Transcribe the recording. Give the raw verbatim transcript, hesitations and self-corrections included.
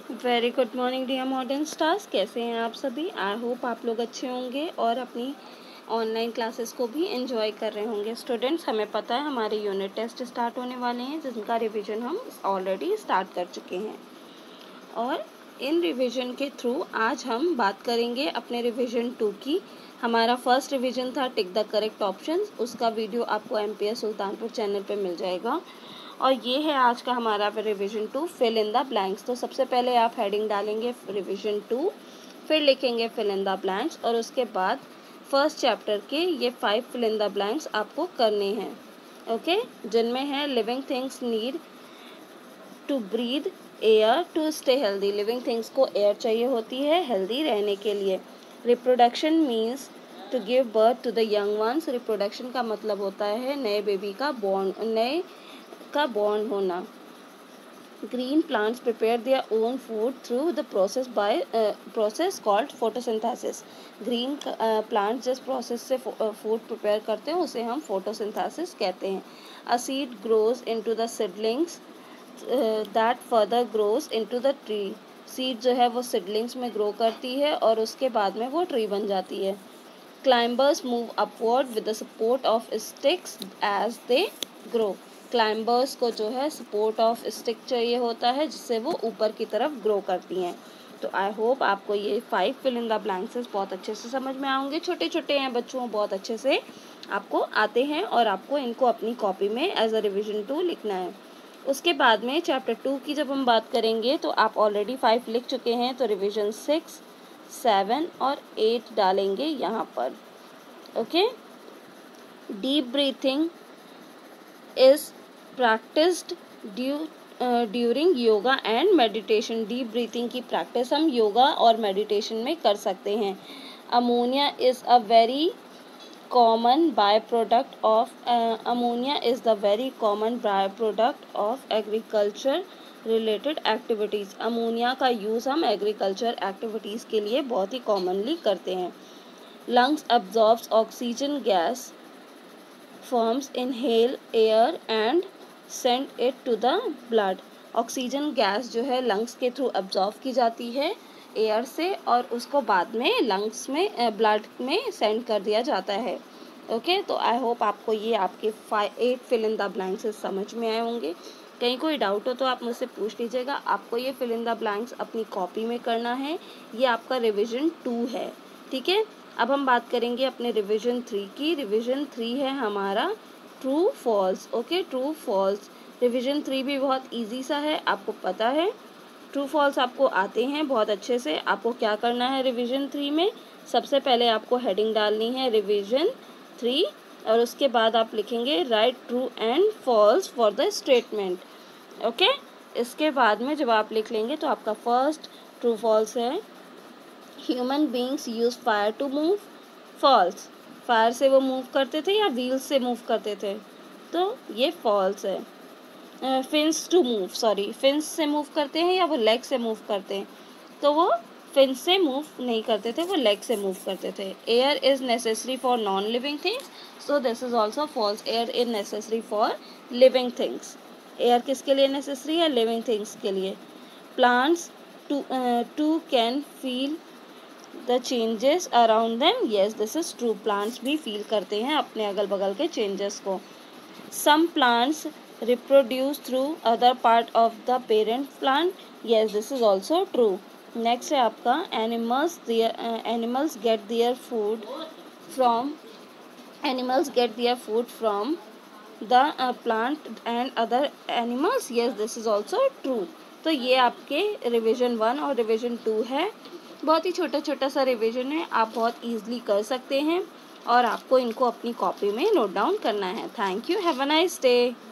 Very good morning dear modern stars. कैसे हैं आप सभी? आई होप आप लोग अच्छे होंगे और अपनी ऑनलाइन क्लासेस को भी एंजॉय कर रहे होंगे। स्टूडेंट्स, हमें पता है हमारे यूनिट टेस्ट स्टार्ट होने वाले हैं, जिनका रिवीजन हम ऑलरेडी स्टार्ट कर चुके हैं। और इन रिवीजन के थ्रू आज हम बात करेंगे अपने रिवीजन टू की। हमारा फर्स्ट रिवीजन था टिक द करेक्ट ऑप्शंस, उसका वीडियो आपको M P S Sultanpur channel पे मिल जाएगा। और ये है आज का हमारा revision two, fill in the blanks. तो सबसे पहले आप हेडिंग डालेंगे रिवीजन टू, फिर लिखेंगे फिल इन द ब्लैंक्स, और उसके बाद फर्स्ट चैप्टर के ये five fill in the blanks आपको करने हैं, ओके okay? जिनमें है living things need to breathe air to stay healthy. Living things को एयर चाहिए होती है हेल्दी रहने के लिए। Reproduction means to give birth to the young ones. Reproduction का मतलब होता है नए बेबी का बॉर्न नए का बॉर्न होना। Green plants prepare their own food through the process by process called photosynthesis. Green plants जिस प्रोसेस से फूड प्रिपेयर करते हैं उसे हम फोटोसिंथेसिस कहते हैं। A seed grows into the seedlings that further grows into the tree. Seed जो है वो सीडलिंग्स में ग्रो करती है और उसके बाद में वो ट्री बन जाती है। Climbers move upward with the support of sticks as they grow. Climbers को जो है सपोर्ट ऑफ स्टिक चाहिए होता है जिससे वो ऊपर की तरफ ग्रो करती हैं। तो आई होप आपको ये five fill in the blanks बहुत अच्छे से समझ में आएंगे। छोटे छोटे हैं बच्चों, बहुत अच्छे से आपको आते हैं और आपको इनको अपनी कॉपी में एज अ रिविजन टू लिखना है। उसके बाद में चैप्टर टू की जब हम बात करेंगे तो आप ऑलरेडी फाइव लिख चुके हैं, तो रिविजन सिक्स सेवन और एट डालेंगे यहाँ पर, okay. Deep breathing is practised due during yoga and meditation. Deep breathing की प्रैक्टिस हम योगा और मेडिटेशन में कर सकते हैं। Ammonia is a very common by product of ammonia is the very common by product of agriculture related activities. Ammonia का use हम agriculture activities के लिए बहुत ही कॉमनली करते हैं। Lungs absorbs oxygen gas, forms inhale air and send it to the blood. Oxygen gas जो है लंग्स के थ्रू अब्जॉर्व की जाती है एयर से और उसको बाद में लंग्स में ब्लड में सेंड कर दिया जाता है, ओके okay? तो आई होप आपको ये आपके five eight fill in the blanks समझ में आए होंगे। कहीं कोई डाउट हो तो आप मुझसे पूछ लीजिएगा। आपको ये फिल इन द ब्लैंक्स अपनी कॉपी में करना है। ये आपका रिविजन टू है, ठीक है। अब हम बात करेंगे अपने रिविजन थ्री की। रिविजन थ्री है हमारा true false, okay. True false revision three भी बहुत इजी सा है, आपको पता है। ट्रू फॉल्स आपको आते हैं बहुत अच्छे से। आपको क्या करना है रिविजन थ्री में? सबसे पहले आपको हेडिंग डालनी है रिविजन थ्री और उसके बाद आप लिखेंगे right true and false for the statement, okay. इसके बाद में जब आप लिख लेंगे तो आपका फर्स्ट ट्रू फॉल्स है human beings use fire to move. False, fire से वो मूव करते थे या व्हील्स से मूव करते थे? तो ये फॉल्स है। Fins to move, sorry fins से मूव करते हैं या वो लेग से मूव करते हैं? तो वो फिन्स से मूव नहीं करते थे, वो लेग से मूव करते थे। Air is necessary for non living things, so this is also false. Air is necessary for living things. Air किसके लिए नेसेसरी है? लिविंग थिंग्स के लिए। Plants too too can feel the changes around them, yes this is true. Plants भी feel करते हैं अपने अगल बगल के चेंजेस को। Some plants reproduce through other part of the parent plant, yes this is also true. next है आपका animals their uh, animals get their food from animals get their food from the uh, plant and other animals, yes this is also true. तो ये आपके revision one और revision two है। बहुत ही छोटा छोटा सा रिविजन है, आप बहुत ईजिली कर सकते हैं और आपको इनको अपनी कॉपी में नोट डाउन करना है। Thank you, have a nice day.